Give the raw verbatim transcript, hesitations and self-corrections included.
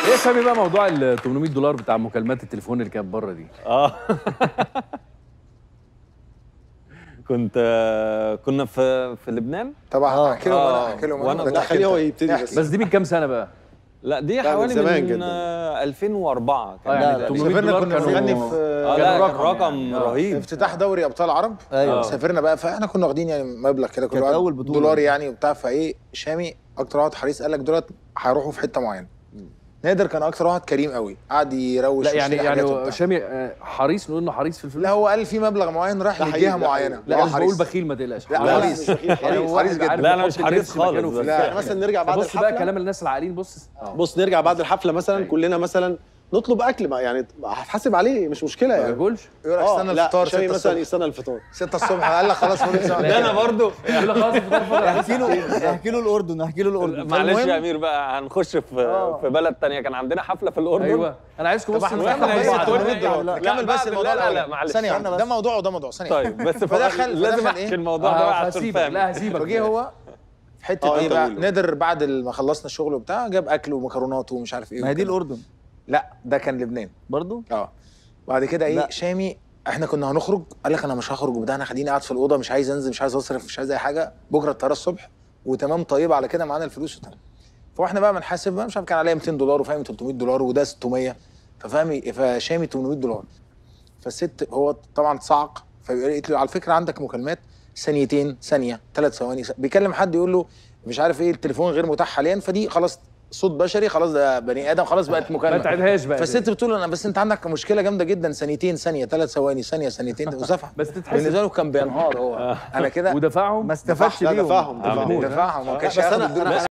ايه يا سامي بقى موضوع ال ثمانمائة دولار بتاع مكالمات التليفون اللي كانت بره دي؟ اه كنت كنا في في لبنان. طبعا احكي لهم انا احكي لهم وانا انا خليه هو يبتدي بس. بس دي من كام سنه بقى؟ لا دي لا، من حوالي زمان من, جداً. ألفين وأربعة اه يعني لا، ثمانمائة سافرنا دولار كنا كانوا بنغني في اه لا كانوا كان رقم رقم يعني. رهيب. افتتاح دوري ابطال العرب. ايوه. سافرنا بقى فاحنا كنا واخدين يعني مبلغ كده كل كانت واحد أول بطولة. دولار يعني وبتاع. فايه شامي اكتر واحد حريص قال لك دولت هيروحوا في حته معينه. نادر كان اكتر واحد كريم قوي قعد يروش لا يعني ويشتري حاجات يعني وبتاع. شامي آه، حريص، نقول انه حريص في الفلوس. لا هو قال في مبلغ معين راح ده لجهه حقيقي، ده معينه. لا هو انا مش بقول حريص. بخيل ما تقلقش. لا، لا، حريص. يعني حريص واحد جدا. عارف لا، أنا يحط مش حريص اللبس في مكانه خالص، في بس البتاع. يعني مثلا نرجع بعد بص بقى الحفله. كلام الناس العاقلين. بص بص نرجع بعد الحفله مثلا أيوة. كلنا مثلا نطلب اكل بقى، يعني هتحاسب عليه مش مشكله ما يعني. ياكلش. يقول لك اه استنى لا الفطار شامي ستة مثلا الصبح. يستنى الفطار. ستة الصبح قال لك خلاص فول ساعه. ده انا برضو يقول لك خلاص الفطار فاضل. احكي له احكي له الاردن احكي له الاردن. معلش فالمهم- يا امير بقى هنخش في في بلد تانية. كان عندنا حفله في الاردن. ايوه انا عايزكم طب بصوا احنا نكمل نكمل بس بعض. ثمانمائة دولار. لا، نكمل بس بعد- الموضوع لا لا لا الأول. معلش ثانيه استنى واحده بس. ده موضوع وده موضوع. ثانيه طيب بس فدخل لازم فدخل احكي ايه الموضوع ده آه، بقى عشان هسيبك. فاهم. لا هسيبك. فجه هو في حته اه، ايه انت بقى قول. نادر بعد ما خلصنا الشغل وبتاع جاب اكل ومكرونات ومش عارف ايه ما هي دي وكده. الاردن لا ده كان لبنان. برضو. اه بعد كده ايه لا. شامي احنا كنا هنخرج قال لك انا مش هخرج وبتاع انا خليني قاعد في الاوضه مش عايز انزل مش عايز اصرف مش عايز اي حاجه بكره الطياره الصبح وتمام طيبه على كده معانا الفلوس وتمام. فاحنا بقى بنحاسب بقى مش عارف كان عليا مئتين دولار وفاهم ثلاثمائة دولار وده ستمائة ففاهم فشامي ثمانمائة دولار. فالست هو طبعا صعق فقالت له على فكره عندك مكالمات ثانيتين ثانيه ثلاث ثواني بيكلم حد يقول له مش عارف ايه التليفون غير متاح حاليا فدي خلاص صوت بشري خلاص ده بني ادم خلاص بقت مكالمه. ما تعيدهاش بقى. فالست بتقول له انا بس انت عندك مشكله جامده جدا ثانيتين ثانيه ثلاث ثواني ثانيه ثانيتين وزفع. بس تتحسب. بالنسبه له كان بينهار هو انا كده ودفعهم ما استفادش لا بيهم. دفعهم دفعهم دفعهم ما كانش بس هياخد انا الدور انا بس.